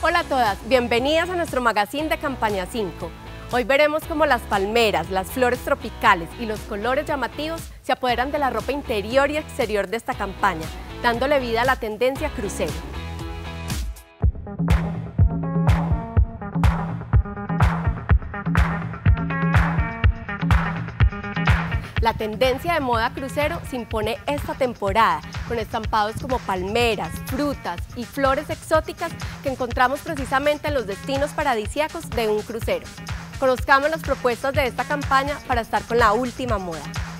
Hola a todas, bienvenidas a nuestro magazine de Campaña 5. Hoy veremos cómo las palmeras, las flores tropicales y los colores llamativos se apoderan de la ropa interior y exterior de esta campaña, dándole vida a la tendencia crucero. La tendencia de moda crucero se impone esta temporada, con estampados como palmeras, frutas y flores exóticas que encontramos precisamente en los destinos paradisíacos de un crucero. Conozcamos las propuestas de esta campaña para estar con la última moda.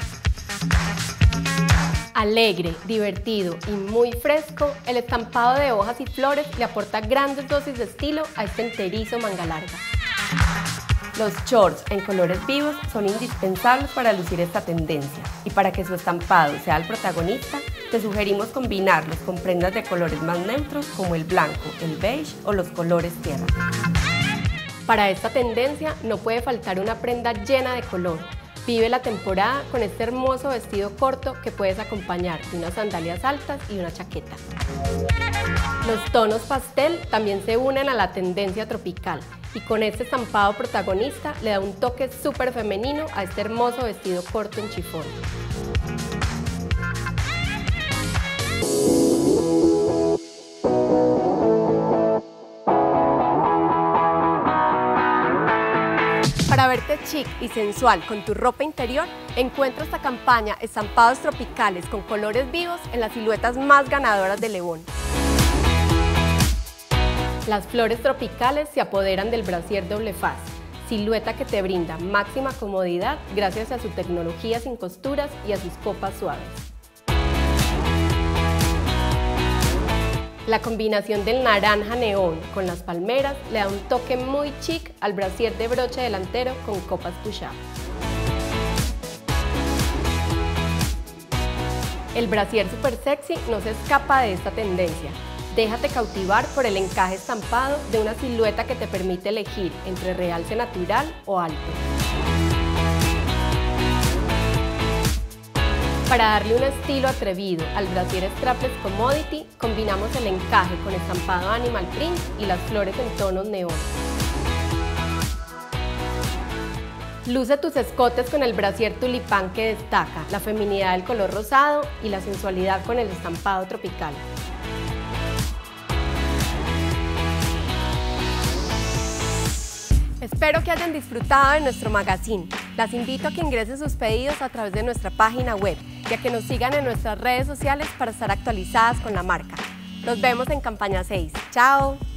Alegre, divertido y muy fresco, el estampado de hojas y flores le aporta grandes dosis de estilo a este enterizo manga larga. Los shorts en colores vivos son indispensables para lucir esta tendencia, y para que su estampado sea el protagonista, te sugerimos combinarlos con prendas de colores más neutros como el blanco, el beige o los colores tierra. Para esta tendencia no puede faltar una prenda llena de color. Vive la temporada con este hermoso vestido corto que puedes acompañar de unas sandalias altas y una chaqueta. Los tonos pastel también se unen a la tendencia tropical y con este estampado protagonista le da un toque súper femenino a este hermoso vestido corto en chifón. Para verte chic y sensual con tu ropa interior, encuentra esta campaña estampados tropicales con colores vivos en las siluetas más ganadoras de León. Las flores tropicales se apoderan del brasier doble faz, silueta que te brinda máxima comodidad gracias a su tecnología sin costuras y a sus copas suaves. La combinación del naranja neón con las palmeras le da un toque muy chic al brasier de broche delantero con copas push-up. El brasier super sexy no se escapa de esta tendencia. Déjate cautivar por el encaje estampado de una silueta que te permite elegir entre realce natural o alto. Para darle un estilo atrevido al brasier strapless commodity, combinamos el encaje con estampado animal print y las flores en tonos neón. Luce tus escotes con el brasier tulipán que destaca la feminidad del color rosado y la sensualidad con el estampado tropical. Espero que hayan disfrutado de nuestro magazine. Las invito a que ingresen sus pedidos a través de nuestra página web y a que nos sigan en nuestras redes sociales para estar actualizadas con la marca. Nos vemos en Campaña 6. ¡Chao!